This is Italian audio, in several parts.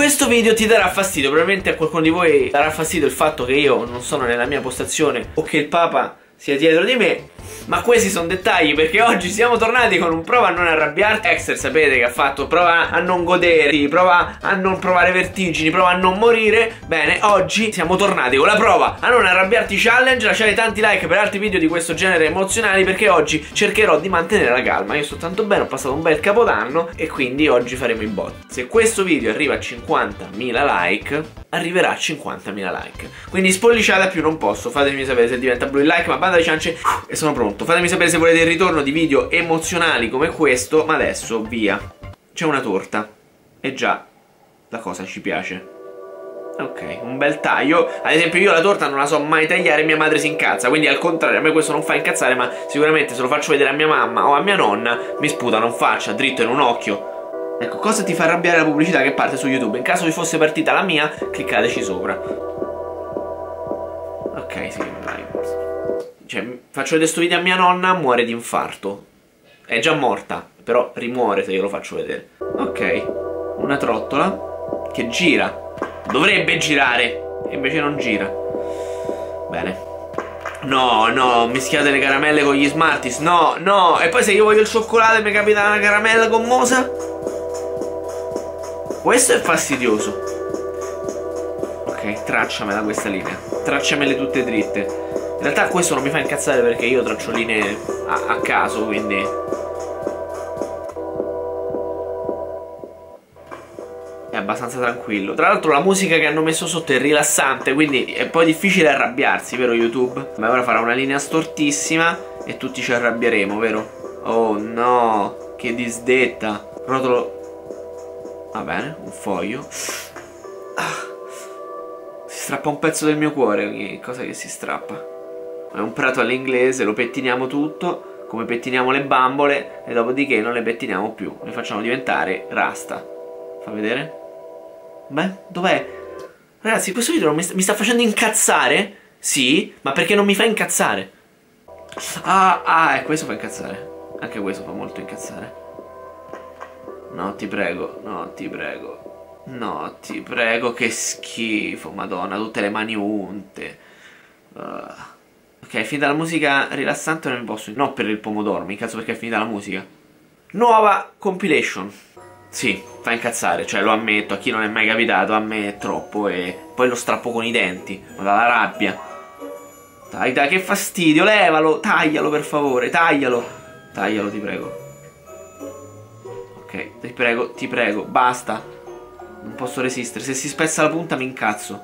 questo video ti darà fastidio, probabilmente a qualcuno di voi darà fastidio il fatto che io non sono nella mia postazione o che il Papa sia dietro di me, ma questi sono dettagli, perché oggi siamo tornati con un prova a non arrabbiarti. Dexter sapete che ha fatto prova a non goderti, prova a non provare vertigini, prova a non morire. Bene, oggi siamo tornati con la prova a non arrabbiarti challenge. Lasciate tanti like per altri video di questo genere emozionali, perché oggi cercherò di mantenere la calma. Io sto tanto bene, ho passato un bel capodanno e quindi oggi faremo i bot. Se questo video arriva a 50.000 like, arriverà a 50.000 like. Quindi spolliciate a più non posso. Fatemi sapere se diventa blu il like, ma banda di ciance e sono pronto. Fatemi sapere se volete il ritorno di video emozionali come questo. Ma adesso via. C'è una torta. E già la cosa ci piace. Ok, un bel taglio. Ad esempio io la torta non la so mai tagliare, mia madre si incazza. Quindi al contrario, a me questo non fa incazzare, ma sicuramente se lo faccio vedere a mia mamma o a mia nonna mi sputano in faccia, dritto in un occhio. Ecco, cosa ti fa arrabbiare la pubblicità che parte su YouTube? In caso vi fosse partita la mia, cliccateci sopra. Ok, sì, vai. Cioè, faccio vedere sto video a mia nonna, muore di infarto. È già morta, però rimuore se io lo faccio vedere. Ok, una trottola che gira. Dovrebbe girare, e invece non gira. Bene. No, no, mischiate le caramelle con gli Smarties. No, no, e poi se io voglio il cioccolato e mi capita una caramella gommosa? Questo è fastidioso. Ok, tracciamela questa linea. Tracciamele tutte dritte. In realtà questo non mi fa incazzare perché io traccio linee a caso, quindi è abbastanza tranquillo. Tra l'altro la musica che hanno messo sotto è rilassante, quindi è poi difficile arrabbiarsi, vero YouTube? Ma ora farà una linea stortissima e tutti ci arrabbieremo, vero? Oh no, che disdetta. Rotolo. Va bene, un foglio. Si strappa un pezzo del mio cuore ogni cosa che si strappa. È un prato all'inglese, lo pettiniamo tutto, come pettiniamo le bambole, e dopodiché non le pettiniamo più, le facciamo diventare rasta. Fa vedere? Beh, dov'è? Ragazzi, questo video mi sta facendo incazzare? Sì, ma perché non mi fa incazzare? Questo fa incazzare. Anche questo fa molto incazzare. No, ti prego, no, ti prego. No, ti prego, che schifo, madonna, tutte le mani unte. Ok, è finita la musica rilassante, non mi posso... No, per il pomodoro, mi incazzo perché è finita la musica. Nuova compilation. Sì, fa incazzare, cioè lo ammetto, a chi non è mai capitato, a me è troppo e poi lo strappo con i denti, ma dalla rabbia. Dai, dai, che fastidio, levalo, taglialo per favore, taglialo. Taglialo, ti prego. Ok, ti prego, basta. Non posso resistere, se si spezza la punta mi incazzo.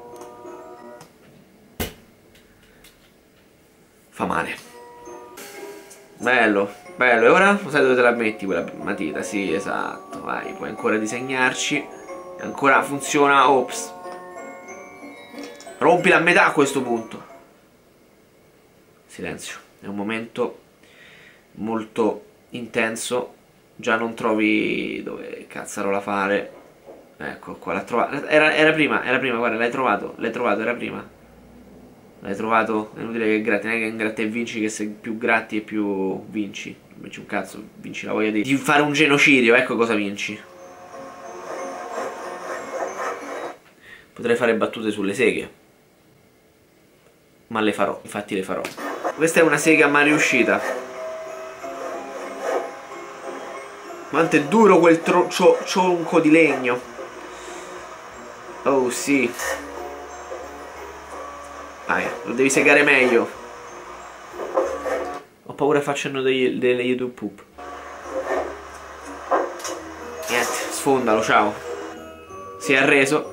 Fa male. Bello, bello. E ora? Lo sai dove te la metti quella matita? Sì, esatto. Vai, puoi ancora disegnarci. Ancora funziona. Ops. Rompila a metà a questo punto. Silenzio. È un momento molto intenso. Già non trovi dove cazzarola fare. Ecco qua, l'ha trovata. Era prima, guarda, l'hai trovato, era prima. L'hai trovato? È inutile che gratti, non è che ingratti e vinci, che se più gratti e più vinci. Non vinci un cazzo, vinci la voglia di fare un genocidio, ecco cosa vinci. Potrei fare battute sulle seghe, ma le farò, infatti le farò. Questa è una sega mai riuscita. Quanto è duro quel cionco di legno. Oh sì. Lo devi segare meglio. Ho paura facciano delle YouTube poop. Niente, sfondalo, ciao. Si è arreso.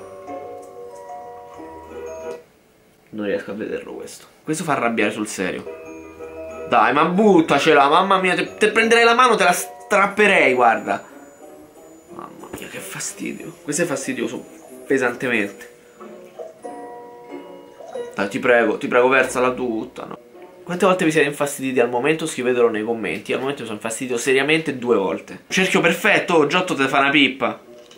Non riesco a vederlo questo. Questo fa arrabbiare sul serio. Dai, ma buttacela, mamma mia. Te prenderei la mano, te la strapperei, guarda. Mamma mia, che fastidio. Questo è fastidioso, pesantemente. Dai, ti prego, versala tutta, no? Quante volte vi siete infastiditi al momento? Scrivetelo nei commenti. Al momento mi sono infastidito seriamente 2 volte. Cerchio perfetto, oh, Giotto te fa una pippa.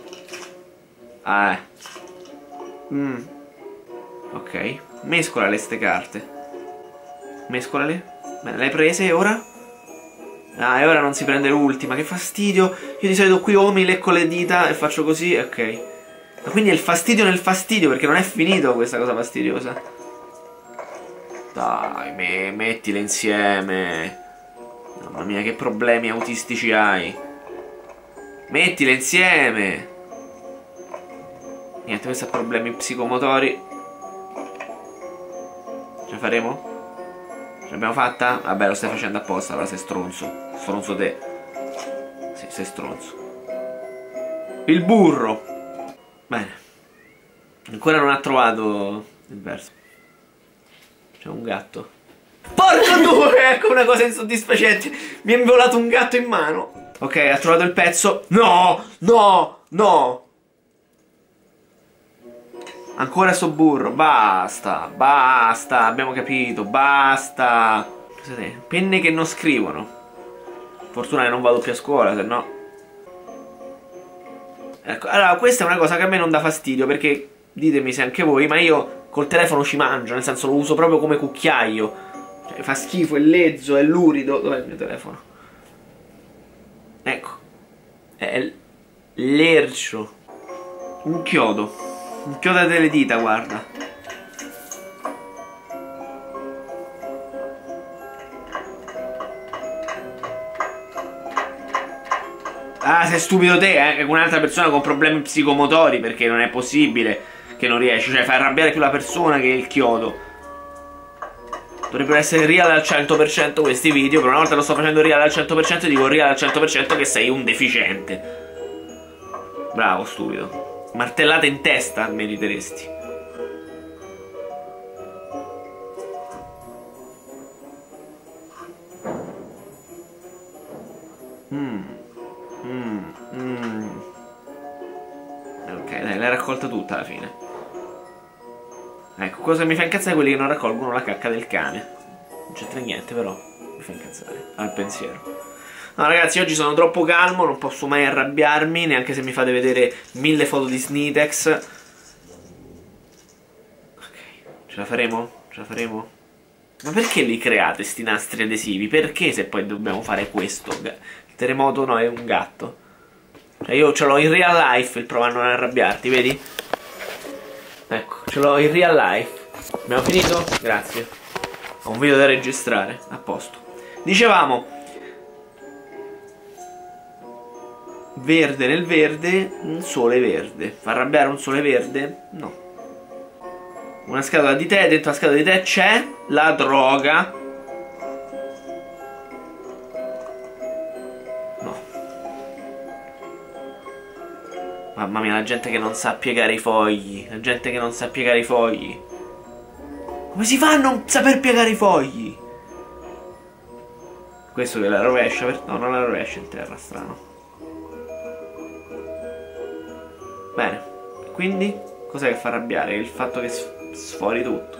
Ok, mescolale ste carte. Mescolale. Bene, le hai prese e ora? E ora non si prende l'ultima, che fastidio. Io di solito qui o mi lecco le dita e faccio così, ok. Ma quindi è il fastidio nel fastidio, perché non è finito questa cosa fastidiosa. Dai, mettile insieme. Mamma mia, che problemi autistici hai. Mettile insieme. Niente, questo ha problemi psicomotori. Ce la faremo? Ce l'abbiamo fatta? Vabbè, lo stai facendo apposta, allora sei stronzo. Stronzo te. Sì, sei stronzo. Il burro. Bene. Ancora non ha trovato il verso. C'è un gatto. Porco due! Ecco una cosa insoddisfacente. Mi è involato un gatto in mano. Ok, ha trovato il pezzo. No! No! No! Ancora sto burro. Basta. Basta. Abbiamo capito. Basta. Cos'è? Penne che non scrivono. Fortuna che non vado più a scuola, se no. Ecco, allora questa è una cosa che a me non dà fastidio, perché ditemi se anche voi, ma io col telefono ci mangio, nel senso lo uso proprio come cucchiaio. Cioè, fa schifo, è lezzo, è lurido. Dov'è il mio telefono? Ecco. È lercio. Un chiodo. Un chiodo delle dita, guarda. Ah, sei stupido te, un'altra persona con problemi psicomotori, perché non è possibile che non riesci. Cioè, fai arrabbiare più la persona che il chiodo. Dovrebbero essere real al 100% questi video. Per una volta lo sto facendo real al 100% e dico real al 100% che sei un deficiente. Bravo, stupido. Martellata in testa meriteresti. Ok, dai, l'hai raccolta tutta alla fine. Ecco, cosa mi fa incazzare quelli che non raccolgono la cacca del cane. Non c'entra niente, però mi fa incazzare al pensiero. No, ragazzi, oggi sono troppo calmo, non posso mai arrabbiarmi, neanche se mi fate vedere 1000 foto di Snitex. Ok, ce la faremo? Ce la faremo? Ma perché li create sti nastri adesivi? Perché se poi dobbiamo fare questo? Il terremoto no, è un gatto. Cioè io ce l'ho in real life il prova a non arrabbiarti, vedi? Ecco, ce l'ho in real life. Abbiamo finito? Grazie. Ho un video da registrare, a posto. Dicevamo, verde nel verde, un sole verde. Fa arrabbiare un sole verde? No. Una scatola di tè, dentro la scatola di tè c'è la droga. No. Mamma mia, la gente che non sa piegare i fogli. La gente che non sa piegare i fogli. Come si fa a non saper piegare i fogli? Questo che la rovescia, no, non la rovescia in terra, strano. Bene, quindi cos'è che fa arrabbiare? Il fatto che sfori tutto.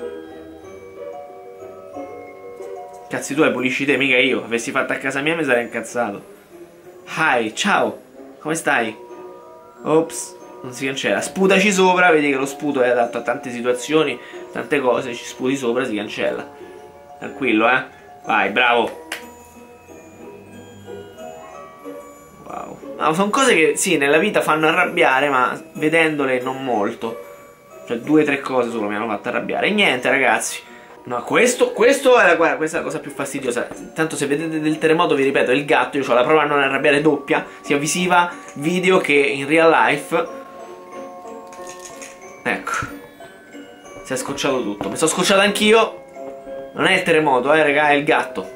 Cazzi, tu hai pulisci te, mica io. Avessi fatto a casa mia mi sarei incazzato. Hi, ciao, come stai? Ops, non si cancella. Sputaci sopra, vedi che lo sputo è adatto a tante situazioni, tante cose, ci sputi sopra, si cancella. Tranquillo, eh? Vai, bravo. Wow. No, sono cose che sì, nella vita fanno arrabbiare, ma vedendole non molto. Cioè 2 o 3 cose solo mi hanno fatto arrabbiare. E niente, ragazzi. No, questo è guarda, questa è la cosa più fastidiosa. Tanto se vedete del terremoto, vi ripeto, è il gatto. Io ho la prova a non arrabbiare doppia, sia visiva, video che in real life. Ecco. Si è scocciato tutto. Mi sono scocciato anch'io. Non è il terremoto, raga, è il gatto.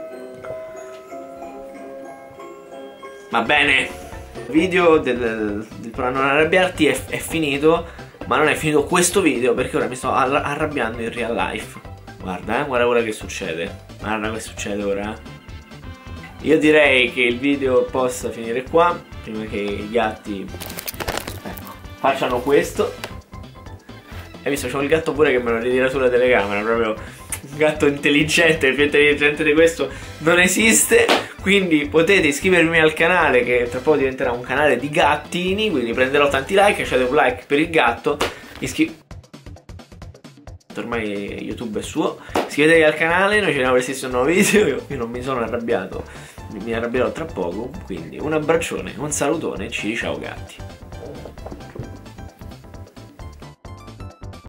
Va bene. Il video del prova a non arrabbiarti è finito. Ma non è finito questo video, perché ora mi sto arrabbiando in real life. Guarda, guarda ora che succede. Guarda che succede ora. Io direi che il video possa finire qua, prima che i gatti, ecco, facciano questo. Hai visto, c'ho il gatto pure che me lo ritira sulla telecamera. Proprio un gatto intelligente. Più intelligente di questo non esiste. Quindi potete iscrivervi al canale, che tra poco diventerà un canale di gattini. Quindi prenderò tanti like, lasciate un like per il gatto. Ormai YouTube è suo. Iscrivetevi al canale, noi ci vediamo prestissimo un nuovo video. Io non mi sono arrabbiato, mi arrabbierò tra poco. Quindi un abbraccione, un salutone, ciao gatti.